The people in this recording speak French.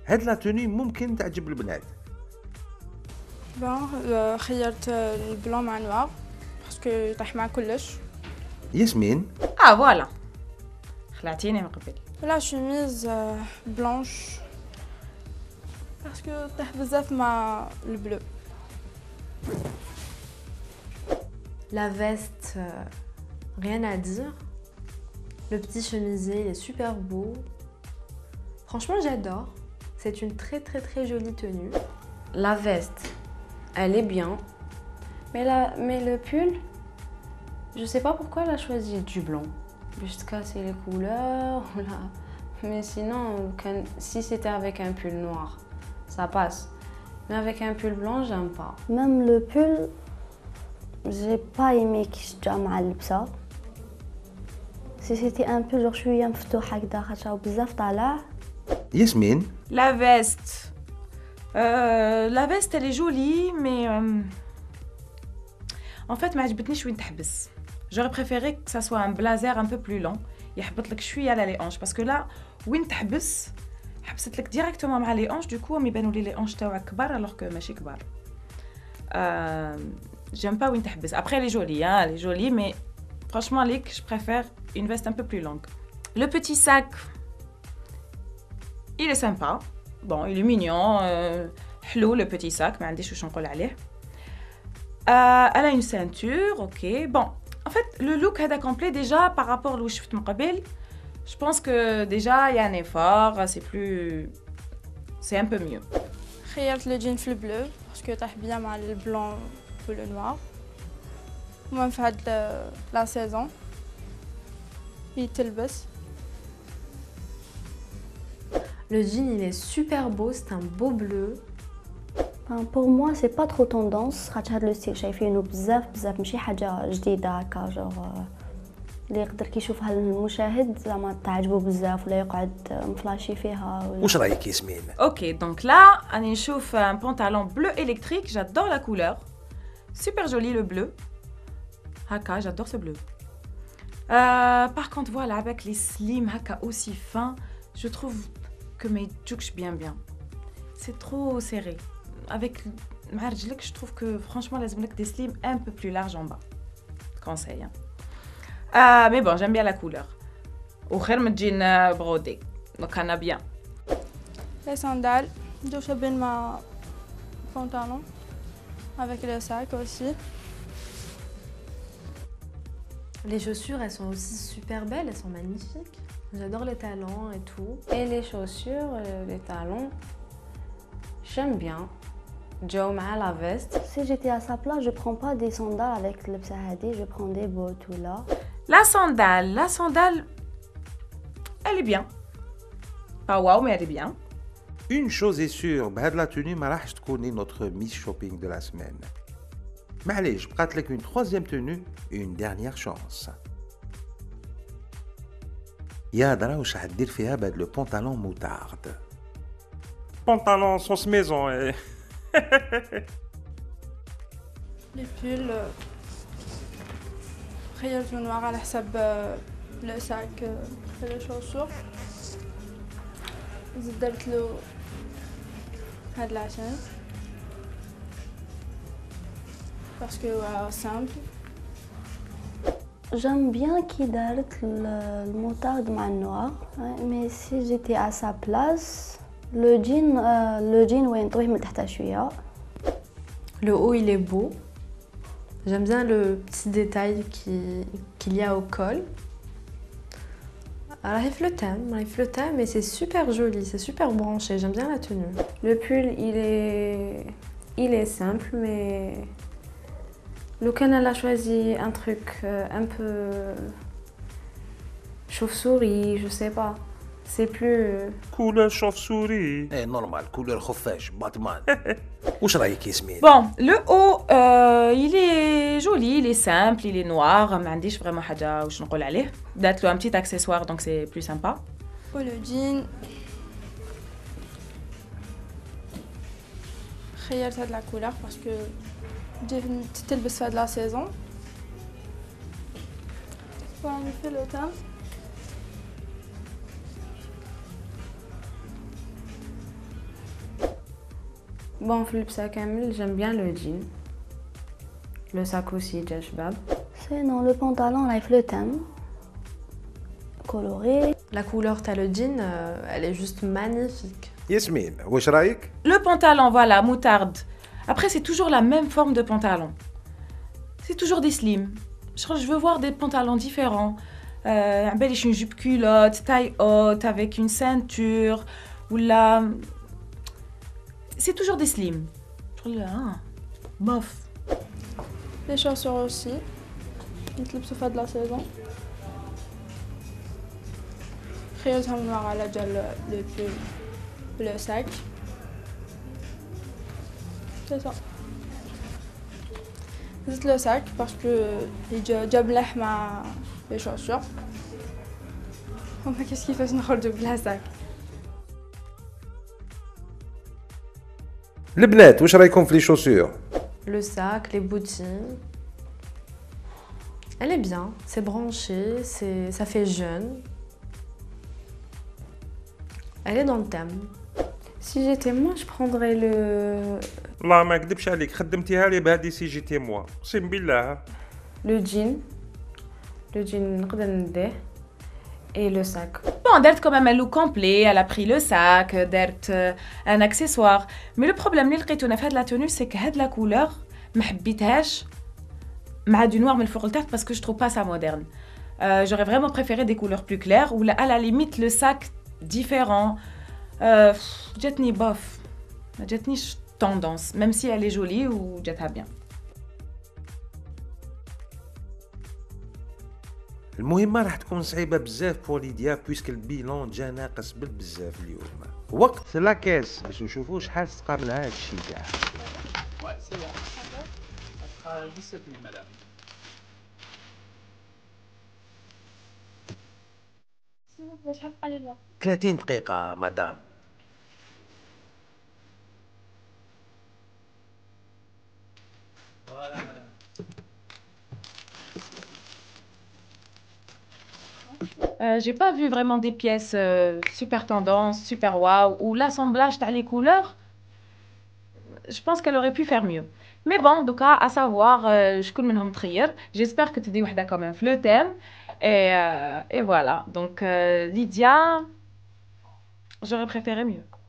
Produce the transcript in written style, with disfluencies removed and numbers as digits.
هاد لا توني ممكن تعجب البنات. بون خيرت البلون مع نوار باسكو يطيح مع كلش. ياسمين فوالا خلعتيني من قبل. لا شوميز بلانش باسكو طيح بزاف مع البلو. La veste, rien à dire. Le petit chemisier, il est super beau. Franchement, j'adore. C'est une très jolie tenue. La veste, elle est bien. Mais le pull, je sais pas pourquoi elle a choisi du blanc. Juste casser les couleurs. Là. Mais sinon, si c'était avec un pull noir, ça passe. Mais avec un pull blanc, j'aime pas. Même le pull, j'ai pas aimé كي جا مع اللبسه. Si c'était un peu genre شويه مفتوح هكذا خاطر بزاف طالع. ياسمين La veste. La veste, elle est jolie, mais en fait, ما عجبتنيش وين تحبس. J'aurais préféré que ça soit un blazer un peu plus long. يحبط لك شويه على les hanches parce que là وين تحبس حبست لك directement مع les hanches. Du coup, هم يبانوا لي les hanches تاعك كبار alors que ماشي كبار. J'aime pas وين تحبس. Après, elle est jolie, hein, elle est jolie, mais franchement, je préfère une veste un peu plus longue. Le petit sac, il est sympa. Bon, il est mignon. Hello, le petit sac, mais عنديش واش نقول عليه. Elle a une ceinture, ok. Bon, en fait, le look هذا complet déjà par rapport لو شفت من قبل. Je pense que déjà il y a un effort, c'est un peu mieux. خيرت لو جين في البلو باسكو طيح بيان مع البلون ولو نوار. المهم في هاد لا سيزون يتلبس. Le jean, il est super beau, c'est un beau bleu. Enfin, pour moi, c'est pas trop tendance. خاطر هاد لو ستيل شايفينه بزاف ماشي حاجه جديده هكا جوغ اللي يقدر كيشوفها المشاهد زعما تعجبو بزاف ولا يقعد مفلاشي فيها ولا. واش رايك ياسمين؟ Ok, donc là, on chauffe un pantalon bleu électrique. J'adore la couleur. Super joli le bleu. Haka, j'adore ce bleu. Par contre, voilà, avec les slim haka aussi fins, je trouve que mes jukes bien. C'est trop serré. Avec Marjlik, je trouve que franchement, les des slim un peu plus larges en bas. Conseil. Hein. Mais bon, j'aime bien la couleur. Au khair me jean brodé. Donc, on a bien. Les sandales de chabine ma pantalon avec le sac aussi. Les chaussures, elles sont aussi super belles, elles sont magnifiques. J'adore les talons et tout. Et les chaussures, les talons, j'aime bien. Joe مع la veste. Si j'étais à sa place, je prends pas des sandales avec اللبسه هادي, je prends des bottes ou là. La sandale, elle est bien. Pas waouh, mais elle est bien. Une chose est sûre, بهاد لا توني ما راحش تكوني notre Miss Shopping de la semaine. معليش بقات لك une troisième tenue, une dernière chance. يا درا واش حدير فيها بهاد لو بونطالون موتارد. بونطالون صوص ميزون. Les pulls خيرت le noir على حساب le sac et les chaussures. زدت درت له هاد العشان باسكو simple. J'aime bien qui دارت الموتارد مع النوار. Mais si j'étais à sa place, le jean وين طويه من تحت شويه. Le haut, il est beau. J'aime bien le petit détail qu'il y a au col. Elle arrive le thème et c'est super joli, c'est super branché, j'aime bien la tenue. Le pull, il est simple, mais Lokan, elle a choisi un truc un peu chauve-souris, je sais pas. C'est plus... كولر chauve-souris. ايه نورمال كولر خفاش باتمان. واش رايك ياسمين؟ Bon, le haut, il est joli, il est simple, il est noir. ما عنديش vraiment حاجة واش نقول عليه. دات له un petit accessoire, donc c'est plus sympa. Pour le jean خيرت هاد la couleur parce que تلبس في هاد la saison. Pour en effet le teint. Bon, في اللبسة كامل j'aime bien le jean. Le sac aussi جا شباب. Sinon, le pantalon, là, il le thème. Coloré. La couleur t'as le jean, elle est juste magnifique. ياسمين واش رايك؟ Le pantalon, voilà, moutarde. Après, c'est toujours la même forme de pantalon. C'est toujours des slims. Je veux voir des pantalons différents. Une jupe culotte, taille haute, avec une ceinture. Ou là... C'est toujours des slims. Bof. Les chaussures aussi. نتلبسوا في هاد لا سيزون. خيرتهم نوار على جال لو بول لو ساك. C'est ça. زدت لو ساك باسكو جا ملاح مع لي شوسور. وما كاش كيفاش نخرجوا بلا ساك. البنات واش رايكم في لي شوسور؟ Le sac, les bottines. Elle est bien, c'est branché, ça fait jeune. Elle est dans le thème. Si j'étais moi, je prendrais le والله ما نكذبش عليك خدمتيها لي بهادي سي جي تي موا اقسم بالله. jean. Le jean نقدر نديه. Et le sac. Bon, d'être quand même un look complet, elle a pris le sac, d'être un accessoire. Mais le problème اللي لقيته في هاد la tenue, c'est que هاد la couleur, ما حبيتهاش مع du noir من الفوق لتحت parce que je trouve pas ça moderne. J'aurais vraiment préféré des couleurs plus claires ou à la limite le sac différent. جاتني bof. ما جاتنيش tendance, même si elle est jolie ou جاتها bien. المهمة راح تكون صعيبة بزاف بور ليديا بويسك البيلون جا ناقص بزاف اليوم. وقت لاكاس باش نشوفو شحال تسقى من هاد الشي كاع. شحال بقى لي 30 دقيقة مدام. J'ai pas vu vraiment des pièces super tendance, super waouh, ou l'assemblage t'as les couleurs. Je pense qu'elle aurait pu faire mieux. Mais bon, en tout cas, à savoir, je connais منهم تخير. J'espère que tu dis وحدة quand même le thème. Et voilà. Donc, Lydia, j'aurais préféré mieux.